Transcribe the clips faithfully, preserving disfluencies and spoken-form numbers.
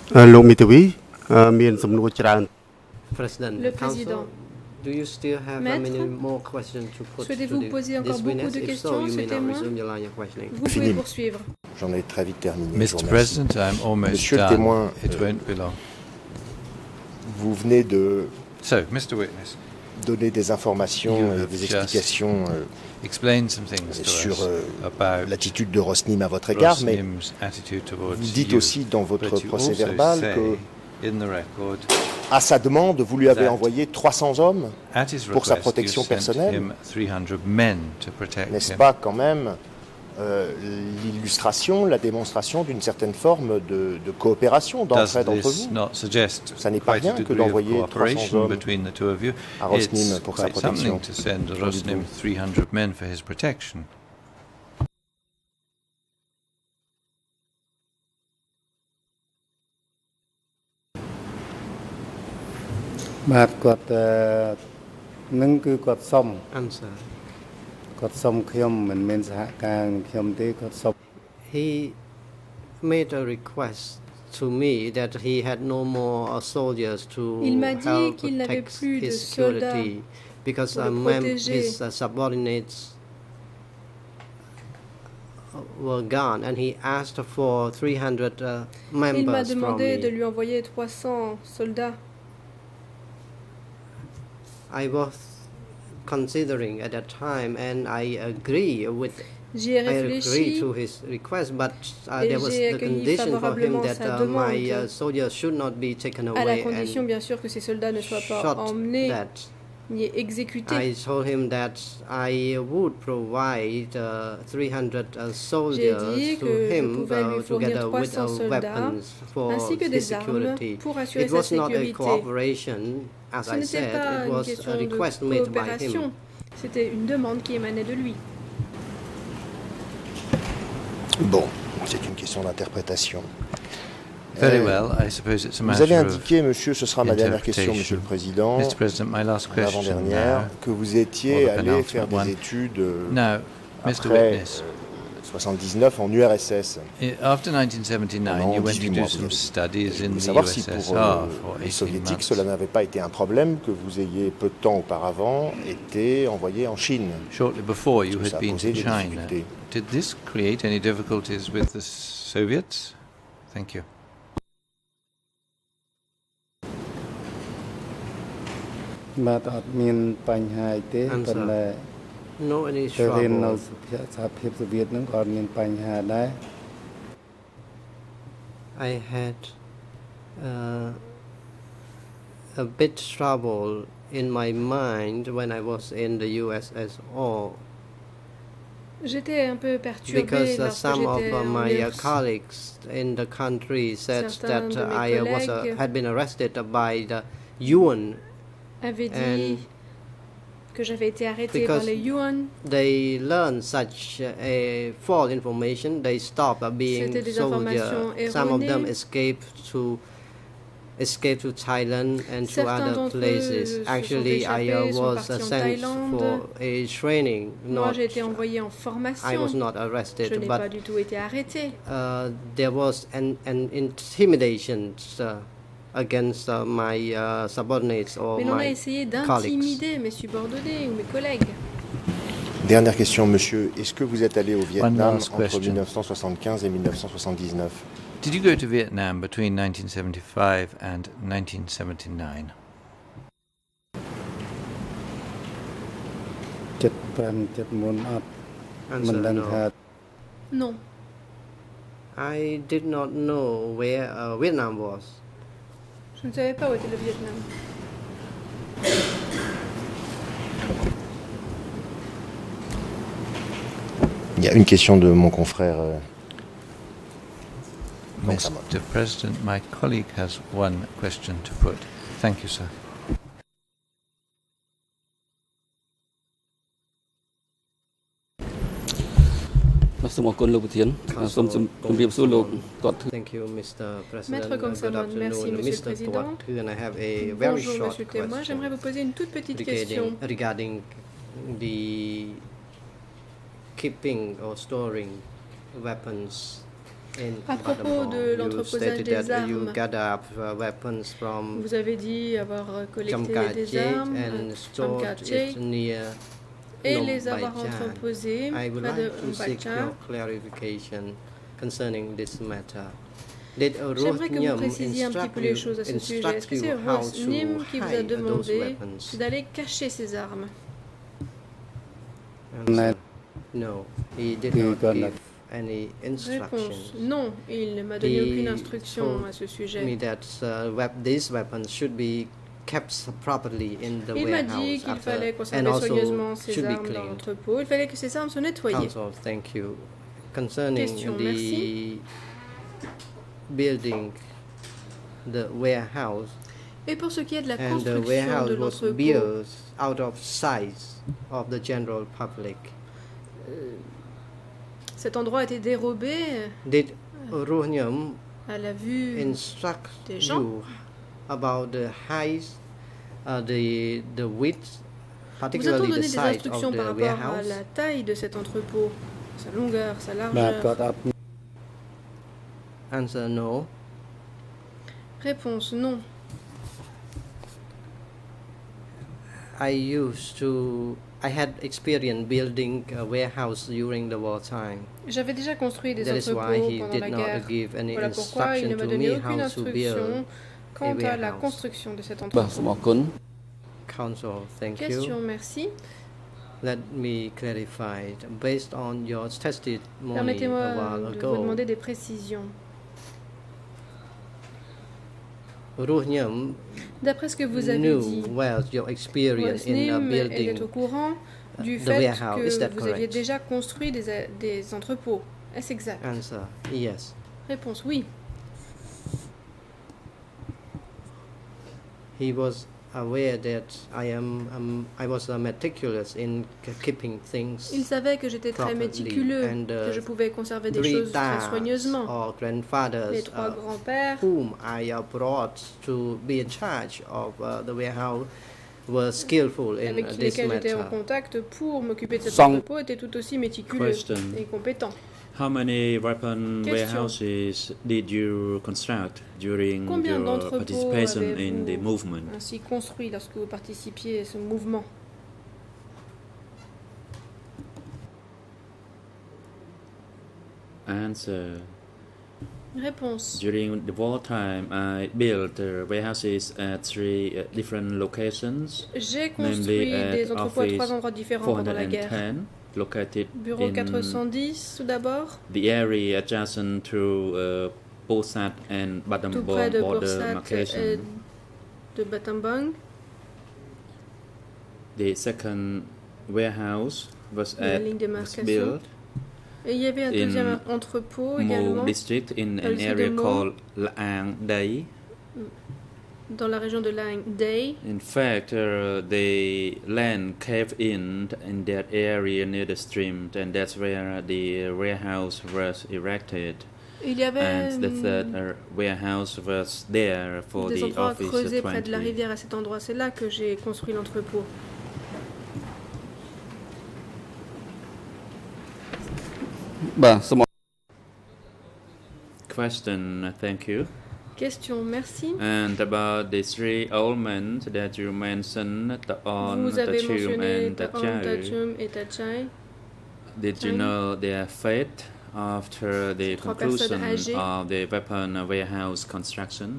President, Le président. do you still have uh, many more questions to put Souhaitez-vous to poser encore this beaucoup witness? de If questions so, à you ce may now témoin? resume your line of questioning. Vous pouvez poursuivre. J'en ai très vite terminé. Mister President, I'm almost Monsieur le done. témoin, It euh, won't be long. Vous venez de So, Mister Witness, donner des informations You et have des just explications euh, explain some things to sur us euh, about l'attitude de Rosnim à votre égard, mais Rosnim's attitude towards vous dites you. aussi dans votre But you procès also verbal say que, in the record, à sa demande, vous lui avez that envoyé trois cents hommes at his pour sa request, protection you sent personnelle. him three hundred men to protect N'est-ce him. pas quand même euh, l'illustration, la démonstration d'une certaine forme de, de coopération, Does d'entraide entre this vous not suggest Ça n'est pas quite a rien que degree of d'envoyer trois cents cooperation hommes between the two of you? à Rosnim It's pour sa quite something protection. to send Qu'en Rosnim dites-vous? three hundred men for his protection. Answer. He made a request to me that he had no more uh, soldiers to Il m'a dit help qu'il n'avait protect plus de his soldats security because pour uh, le mem- protéger. his uh, subordinates were gone, and he asked for three hundred uh, Il m'a members from demandé de me. lui envoyer trois cents soldats. I was considering at that time, and I agree with. J'y ai I agree réfléchi to his request, but uh, et there was j'ai the accueilli condition for him favorablement that sa uh, my uh, demande, soldiers should not be taken à la away condition and bien sûr que ces soldats ne soient pas shot. emmenés That ni exécutés. I told him that I would provide uh, three hundred uh, J'ai soldiers dit to que je him pouvais uh, lui fournir together trois with cents uh, soldats weapons for ainsi que his des armes security. pour assurer It sa was not a sécurité. cooperation, as Ce I n'était said. pas It une was question a de request made by coopération, him. c'était une demande qui émanait de lui. Bon, c'est une question d'interprétation. Very Euh, well, I suppose it's a Vous matter avez of indiqué, monsieur, ce sera ma dernière question, monsieur le Président, Mister President, my last question l'avant-dernière, now, que vous or étiez the allé penultimate faire des one. études euh, Now, Mister après Witness, euh, soixante-dix-neuf en U R S S. i- after nineteen seventy-nine, Pendant you went to dix-huit do mois, some vous- studies Je in voulais the savoir si pour U S S R euh, for les eighteen soviétiques, months. cela n'avait pas été un problème que vous ayez peu de temps auparavant été envoyé en Chine. Shortly before, you Parce que had ça a been posé to des China. difficultés. Did this create any difficulties with the Soviets? Thank you. Answer. No any ទៅរៀននៅ trouble. សហភាពសូវៀតហ្នឹងក៏មានបញ្ហាដែរ I had uh, a bit trouble in my mind when I was in the U S S R J'étais un peu perturbée because uh, lorsque some of j'étais uh, en my uh, U S. colleagues in the country said Certains that de uh, mes I uh, was uh, collègues had been arrested by the Yuan. Avait dit And que j'avais été arrêtée par because les Yuan. they learned such uh, a false information, they stopped uh, being C'était des soldiers. informations Some of them erronées. escaped to escaped to Thailand and to Certains other d'entre eux places. se sont Actually, I uh, échappés, sont was uh, partis en sent Thaïlande. for a training. Moi, Not, j'ai été envoyée en I formation. was not Je arrested, n'ai pas but du tout été arrêtée. uh, there was an, an intimidation uh, against uh, my uh, subordinates or Mais l'on a my essayé colleagues. d'intimider mes subordonnés ou mes collègues. Dernière question, monsieur. Est-ce que vous êtes allé au Vietnam last entre question. mille neuf cent soixante-quinze et mille neuf cent soixante-dix-neuf? Did you go to Vietnam between nineteen seventy-five and nineteen seventy-nine? 75 74អត់មិន Answer ដឹងថា no. Non. I did not know where uh, Vietnam was. Je ne savais pas où était le Vietnam. Il y a une question de mon confrère. euh, Mister President, my colleague has one question to put. Thank you, sir. សូមអរគុណលោកប្រធានសូមជម្រាបសួរលោកគាត់ Thank you, Mister President. Maître Uh, Komsaman, good merci, afternoon, Monsieur le Mister Président. Toat, and I have a very Bonjour, short Monsieur Témoin. question J'aimerais vous poser une toute petite question. regarding, regarding the keeping or storing weapons À propos de l'entreposage des armes, from vous avez dit avoir collecté des Ch2 armes and à stored it Ch2 near et les avoir Baijan. entreposées I would près de like to seek Baijan. your clarification concerning this matter. Did J'aimerais que vous Rohnyam précisiez un petit peu instruct les you, choses à ce sujet. instruct Est-ce que c'est you how Rohnyam to qui vous a hide those demandé weapons? d'aller cacher ces armes? Answer, no, he did He not got give that. any Réponse, instructions. non, il ne m'a donné He aucune instruction told à ce me sujet. that uh, wep- these weapons should be kept properly in the Il m'a dit warehouse qu'il after- fallait and conserver also soigneusement ces should be armes dans cleaned. l'entrepôt. Il fallait que ces armes soient nettoyées. Counsel, thank you. Concerning Question, the merci. building, the warehouse, Et pour ce qui est de la and the construction warehouse de was l'entrepôt, built out of sight of the general public. cet endroit a été dérobé Did Rohnyam à la vue instruct des gens. you about the height, uh, the the width, Vous a-t-on particularly donné the des side of instructions par the rapport à warehouse? la taille de cet entrepôt, sa longueur, sa បាទ largeur? គាត់អត់ Answer, no. Réponse, non. I used to, I had experience building a warehouse during the wartime. J'avais déjà construit des That is why entrepôts he pendant did la not guerre. give any Voilà pourquoi il instruction ne m'a to donné me aucune how to build. instruction quant à la warehouse. construction de cet បាទ entrepôt. សូមអរគុណ Counsel, thank Question, you. merci. Let me clarify. Based on your testimony Permettez-moi a while de vous ago, demander des précisions. Rohnyam D'après ce que vous avez knew dit, well your experience in uh, Rosnim était building au courant du the fait warehouse. Is que that vous aviez correct? déjà construit des, des entrepôts. Est-ce exact? Answer, yes. Réponse, oui. He was aware that I am um, I was uh, meticulous in k- keeping things. Il savait que j'étais très properly, méticuleux, and, uh, que je pouvais conserver des Three choses très dads soigneusement. or grandfathers Les trois uh, grands-pères whom I uh, brought to be in charge of uh, the warehouse were skillful in avec uh, this lesquels j'étais en matter. contact pour m'occuper de cet Sans- entrepôt étaient tout aussi méticuleux Question. et compétents. How many weapon Question. warehouses did you construct during Combien your d'entrepôts participation in the avez-vous movement? ainsi construit lorsque vous participiez à ce mouvement? Answer. Réponse. During the wartime, I built uh, warehouses at three uh, different locations, J'ai namely construit des at entrepôts à trois Office endroits différents pendant la guerre. four hundred ten, located Bureau quatre in cent dix tout d'abord, the area adjacent to uh, Posat and tout près Badambong de border Borsat et marcation. de Battambang. The second warehouse was La at ligne de was marcation. built Et il y avait un in deuxième entrepôt également Mo district in dans an le sud de area Mo. called Laang Dai. dans la région de Lang Day. In fact, uh, the land caved in in that area near the stream, and that's where the warehouse was erected. Il y avait And the third hum, uh, warehouse was there for des the endroits office creusés près de la twenty. rivière à cet endroit. C'est là que j'ai construit l'entrepôt. បាទសូមអរ Question, thank you. Question, merci. And about the three old men that you mentioned, Toat, Vous avez Toeun, mentionné and Toat, Ch2, Toeun et Tachai. did you Toeun. know their fate after the Ces trois conclusion personnes âgées. of the weapon warehouse constructions?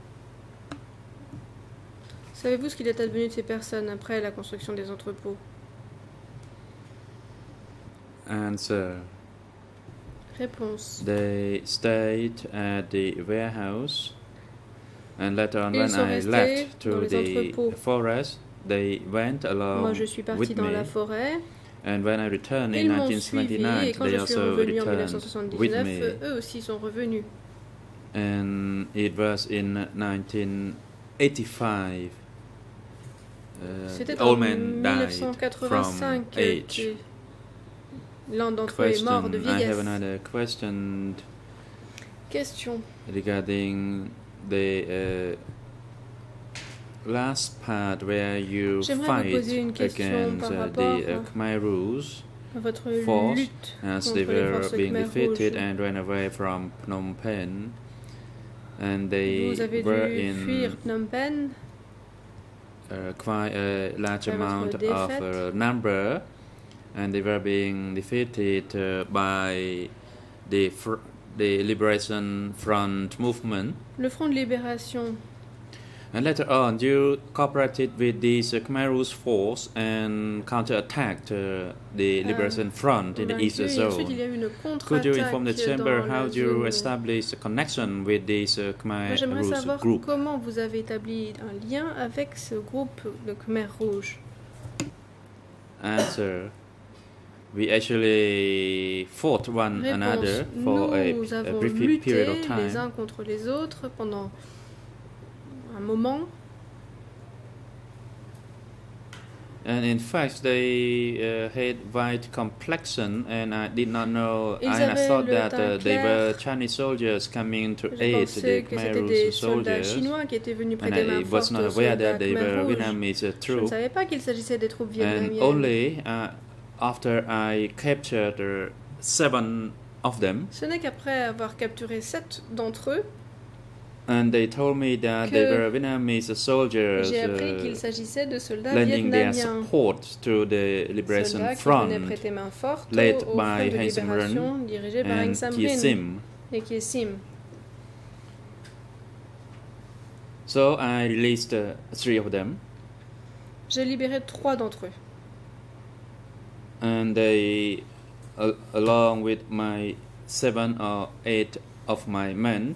Savez-vous ce qu'il est advenu de ces personnes après la construction des entrepôts? Answer. Réponse. They stayed at the warehouse, and later on, Ils when sont I restés left dans to les the entrepôts. forest, they went Moi, along je suis partie with dans me. la forêt. And when I returned in Ils m'ont suivi et nineteen seventy-nine, quand they je suis also revenue en returned with dix-neuf soixante-dix-neuf, me. eux aussi sont revenus. And it was in nineteen eighty-five. Uh, C'était the en old man died mille neuf cent quatre-vingt-cinq from age. que l'un d'entre eux est mort de Question. I have vieillesse. another question Question. regarding the uh, last part where you J'aimerais vous fight poser une question against par uh, rapport the uh, à- Khmer Rouge Votre force lutte as contre they les were forces being Khmer defeated rouges. and ran away from Phnom Penh. And they Vous avez were dû fuir in Phnom Penh uh, quite a large après amount votre of défaite. uh, number, and they were being defeated uh, by the fr- the Liberation Front movement. Le Front de Libération. And later on, you cooperated with these uh, Khmer Rouge force and counterattacked uh, the Liberation Front in the East Vaincu, et ensuite, Zone. il y a eu une Could you inform the contre-attaque chamber dans how la you zone. establish a connection with this uh, Moi, Khmer j'aimerais Rouge savoir group? comment vous avez établi un lien avec ce groupe de Khmer Rouge. Answer. We actually fought one Réponse. another for a, Nous a avons brief lutté period of les time. uns contre les autres pendant un moment. And in fact, they uh, had white complexion, and I did not know. Ils and I avaient thought le that teint uh, they clair. were Chinese soldiers coming to Je aid the pensais que Khmer c'était des Rouge soldats soldiers. chinois qui étaient venus And prêter main I was forte not aux aware soldats that they Khmer were Rouge. Vietnamese uh, Je ne troops. savais pas qu'il s'agissait des troupes And vietnamiennes. only uh, after I captured uh, seven of them, Ce n'est qu'après avoir capturé sept d'entre eux, and they told me that que they were Vietnamese soldiers j'ai appris uh, qu'il s'agissait de soldats lending their vietnamiens. support to the Liberation Soldats qui Front venaient prêter main forte led au, au by Front de Heng Libération Samrin dirigé par Heng and Samrin Sim. et qui est Sim. So I released uh, three of them, J'ai libéré trois d'entre eux. and they, uh, along with my seven or eight of my men,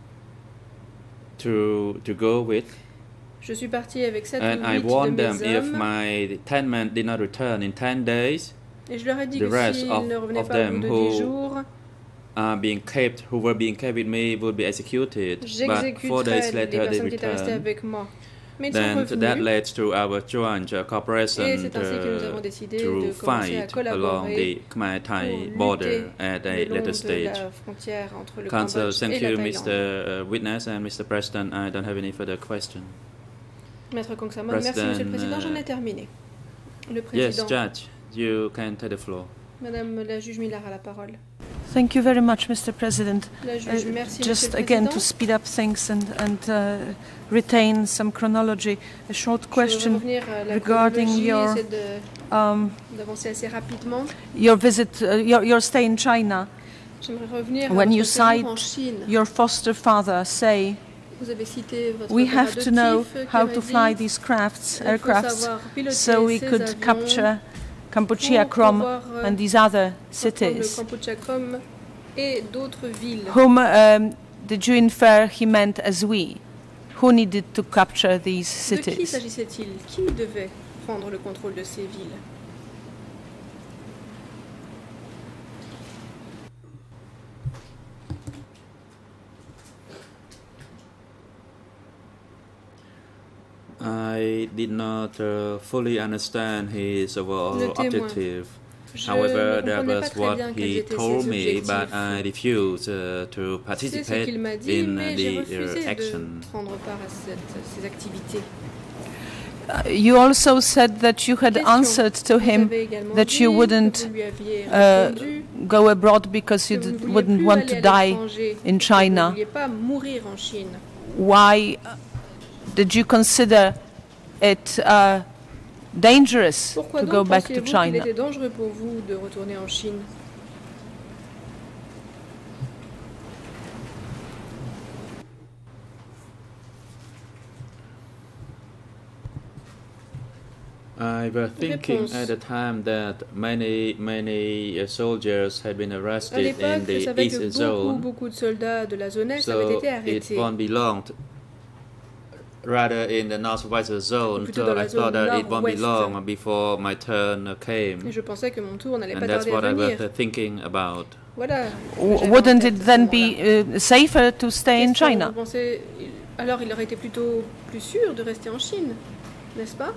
to to go with, Je suis parti avec sept and ou I huit de warned them mes if hommes my ten men did not return in ten days, et je leur ai dit the que rest s'ils of- ne revenaient of pas au them bout de who dix jours, uh, being kept, who were being kept with me, would be executed. But four days j'exécuterais les later, they personnes qui étaient restées returned. avec moi. Mais ils sont Then that revenus led to our joint uh, cooperation et c'est ainsi que nous avons uh, décidé to de commencer à fight along collaborer the Khmer-Thai pour border lutter at a le long later de stage. la frontière entre le Council, Cambodge thank et la you, Thaïlande. Mister Uh, Witness and Mister President. I don't have any further question. Maître Kong Samon, merci President, Monsieur le Président, j'en uh, ai terminé. Le Yes, Président, Judge, you can take the floor. Madame la juge Millard a la parole. Thank you very much, Mister President. La Uh, juge, merci Monsieur just le again Président. to speed up things and, and uh, retain some chronology, a short Je voudrais question revenir à la regarding chronologie, your- essayer de- um, d'avancer assez rapidement. your visit, uh, your, your stay in China. J'aimerais revenir à When votre you séjour en cite Chine. Your foster father say, Vous avez cité votre we père have to know adoptif qui how m'a to dit, fly these crafts, il faut aircrafts, savoir piloter so we ces could avions capture pour Kampuchea, Krom, pouvoir, euh, and these other reprendre le cities. Kampuchea Krom et d'autres villes. Whom um, did you infer he meant as we? Who needed to capture these De qui cities? s'agissait-il? Qui devait prendre le contrôle de ces villes? I did not uh, fully understand his overall Le témoin. objective. Je However, ne that comprenais pas was très what bien quels he étaient told ses me, but objectifs. I refused uh, to C'est ce participate qu'il m'a dit, in mais j'ai the refusé uh, de action. prendre part à cette- ces activités. Uh, you also said that you had Question. answered to Vous him avez également that dit you que wouldn't vous lui aviez uh, répondu go abroad because you que vous d- ne vouliez wouldn't plus want aller to à die l'étranger, in que Vous ne China. vouliez pas mourir en Chine. Why did you consider it uh, dangerous Pourquoi to donc go back to pensiez-vous qu'il China? était dangereux pour vous de retourner en Chine? I was thinking Réponse. at the time that many, many uh, soldiers had been À arrested in l'époque, je the savais que East beaucoup, Zone, beaucoup de soldats de la zone Est avaient so été it arrêtés. won't belong to- rather in the Northwest Zone. Plutôt So dans la I thought zone that it won't be nord-ouest. long before my turn uh, Et came, je pensais que mon tour n'allait pas and that's tarder à what I was venir. uh, thinking about. Voilà. ce que W- j'avais en Wouldn't tête it à ce then moment-là. be uh, safer to stay in Question, China? vous pensez- Alors il aurait été plutôt plus sûr de rester en Chine, n'est-ce pas?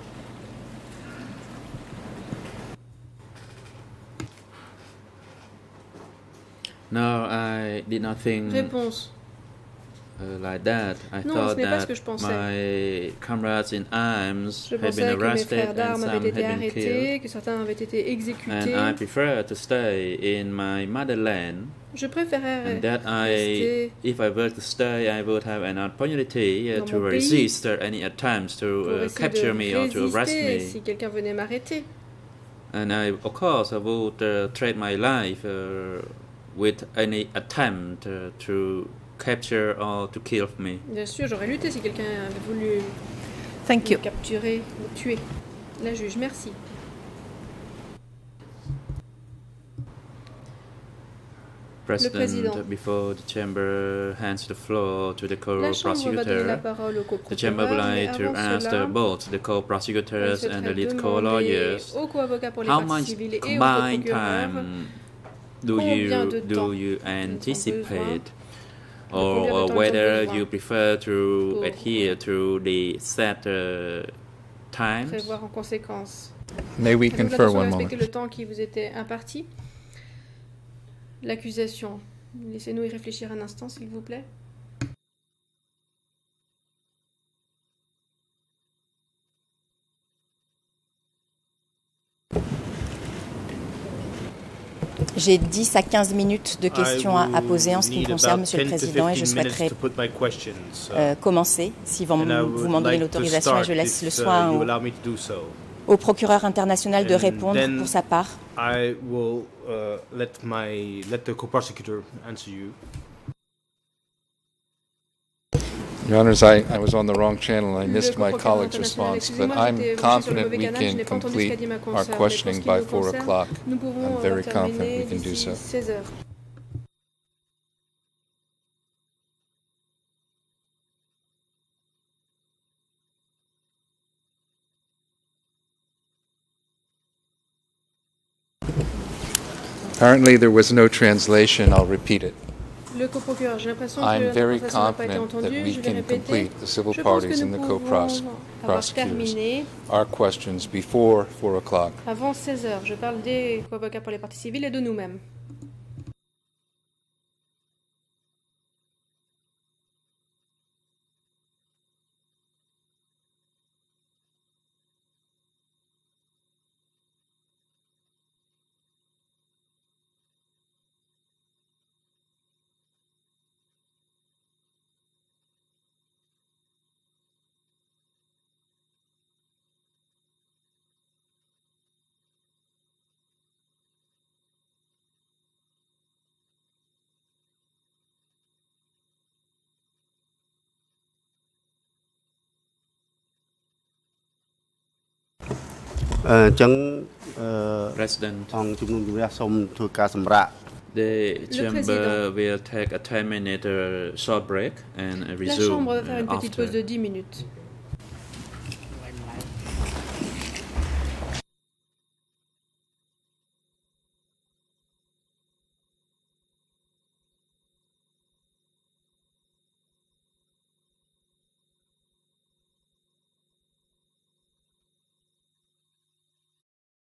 No, I did not think Réponse. uh, like that. I Non, thought ce n'est pas ce that que je pensais. my comrades in arms Je had been pensais que mes arrested frères and d'armes some avaient été had been killed. arrêtés, que certains avaient été And exécutés. I prefer to stay in my motherland. Je préférais And that I, rester if I were to stay, I would have an opportunity uh, dans to mon pays resist uh, any attempts to pour uh, essayer capture de me or to arrest résister me. si quelqu'un venait m'arrêter. And I, of course, I would uh, trade my life uh, with any attempt uh, to capture or to kill me. Bien sûr, j'aurais lutté si quelqu'un avait voulu Thank me you. capturer, me tuer. La juge, merci. President, président. before the chamber hands the floor to the La Chambre va donner la co-prosecutor, parole au the chamber would co-procureur, mais like to avant ask cela, the, both the elle co-prosecutors and the souhaiterait lead demander co-lawyers au co-avocat pour les how parties much civiles et au combined co-procureur time do combien you de do temps you ils ont anticipate, besoin, or, combien de or temps ils ont whether besoin you prefer to pour adhere to the set uh, times? prévoir en conséquence. May we Avez-vous confer l'intention de one respecter moment? le temps qui vous était imparti? L'accusation. Laissez-nous y réfléchir un instant, s'il vous plaît. J'ai dix à quinze minutes de questions à, à poser en ce qui me concerne, Monsieur le Président, et je souhaiterais euh, commencer, si vous, vous m'en donnez l'autorisation, et je laisse le soin au, au procureur international de répondre pour sa part. I will uh, let my let the co-prosecutor answer you. Your Honors, I, I was on the wrong channel and I Le missed my co-procureur colleague's international, response, but excusez-moi, I'm j'étais branché sur le confident mauvais we canal, je can n'ai pas entendu ce qu'a complete dit ma our consoeur, mais pour ce questioning qui by nous four concerne, o'clock. nous pouvons I'm avoir very confident terminé we can do d'ici so. seize heures. Apparently there was no translation. I'll repeat it. Le coprocureur, j'ai l'impression que I'm la very conversation n'a pas été confident that entendue, we je vais can répéter. complete the civil Je pense que parties and nous the pouvons avoir co-prosecutors terminé our questions before four o'clock. avant seize heures. Je parle des co-avocats pour les parties civiles et de nous-mêmes. President, the Le chamber président. will take a ten minute uh, short break and uh, La resume Chambre va faire uh, une petite after. pause de dix minutes.